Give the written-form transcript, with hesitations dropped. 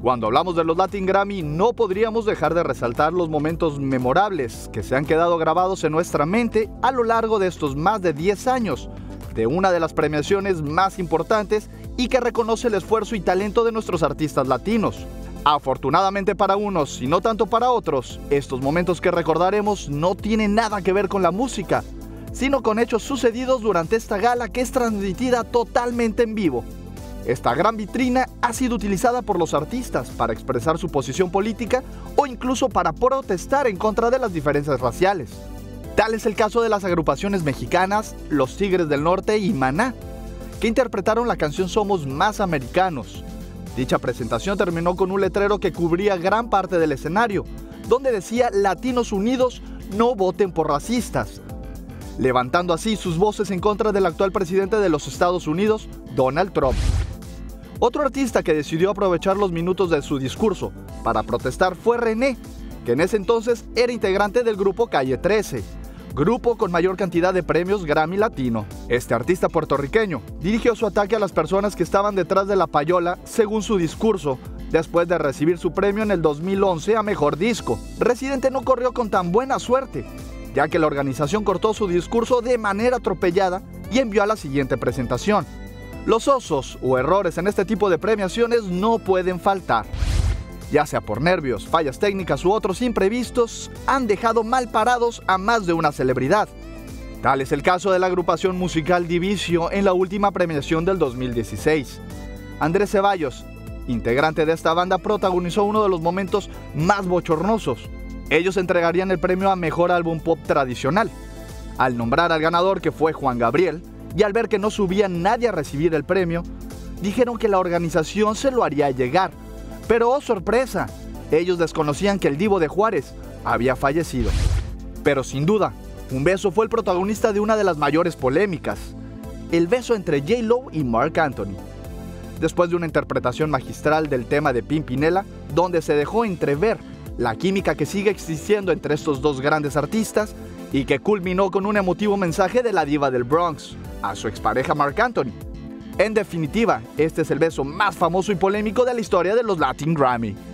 Cuando hablamos de los Latin Grammy, no podríamos dejar de resaltar los momentos memorables que se han quedado grabados en nuestra mente a lo largo de estos más de 10 años, de una de las premiaciones más importantes y que reconoce el esfuerzo y talento de nuestros artistas latinos. Afortunadamente para unos y no tanto para otros, estos momentos que recordaremos no tienen nada que ver con la música, sino con hechos sucedidos durante esta gala que es transmitida totalmente en vivo. Esta gran vitrina ha sido utilizada por los artistas para expresar su posición política o incluso para protestar en contra de las diferencias raciales. Tal es el caso de las agrupaciones mexicanas Los Tigres del Norte y Maná, que interpretaron la canción Somos Más Americanos. Dicha presentación terminó con un letrero que cubría gran parte del escenario, donde decía Latinos Unidos, no voten por racistas, levantando así sus voces en contra del actual presidente de los Estados Unidos, Donald Trump. Otro artista que decidió aprovechar los minutos de su discurso para protestar fue René, que en ese entonces era integrante del grupo Calle 13, grupo con mayor cantidad de premios Grammy Latino. Este artista puertorriqueño dirigió su ataque a las personas que estaban detrás de la payola según su discurso, después de recibir su premio en el 2011 a Mejor Disco. Residente no corrió con tan buena suerte, ya que la organización cortó su discurso de manera atropellada y envió a la siguiente presentación. Los osos o errores en este tipo de premiaciones no pueden faltar. Ya sea por nervios, fallas técnicas u otros imprevistos, han dejado mal parados a más de una celebridad. Tal es el caso de la agrupación musical Divisio en la última premiación del 2016. Andrés Ceballos, integrante de esta banda, protagonizó uno de los momentos más bochornosos. Ellos entregarían el premio a Mejor Álbum Pop Tradicional. Al nombrar al ganador, que fue Juan Gabriel, y al ver que no subía nadie a recibir el premio, dijeron que la organización se lo haría llegar. Pero ¡oh sorpresa! Ellos desconocían que el Divo de Juárez había fallecido. Pero sin duda, un beso fue el protagonista de una de las mayores polémicas: el beso entre J-Lo y Marc Anthony. Después de una interpretación magistral del tema de Pimpinela, donde se dejó entrever la química que sigue existiendo entre estos dos grandes artistas y que culminó con un emotivo mensaje de la diva del Bronx a su expareja Marc Anthony. En definitiva, este es el beso más famoso y polémico de la historia de los Latin Grammy.